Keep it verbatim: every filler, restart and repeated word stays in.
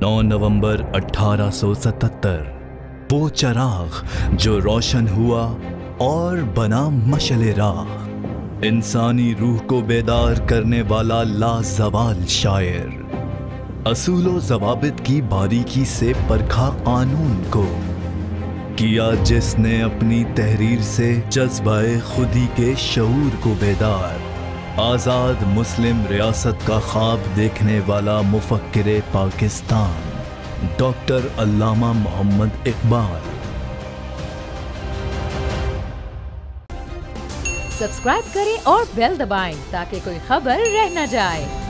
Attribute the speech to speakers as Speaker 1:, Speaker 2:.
Speaker 1: नौ नवंबर अठारह सौ सतहत्तर, वो चराग जो रोशन हुआ और बना मशले राह, इंसानी रूह को बेदार करने वाला लाजवाल शायर, असूलो ज़वाबित की बारीकी से परखा कानून को, किया जिसने अपनी तहरीर से जज्बाए खुदी के शऊर को बेदार, आज़ाद मुस्लिम रियासत का ख्वाब देखने वाला मुफक्किरे पाकिस्तान डॉक्टर अल्लामा मोहम्मद इकबाल।
Speaker 2: सब्सक्राइब करें और बेल दबाएं ताकि कोई खबर रह न जाए।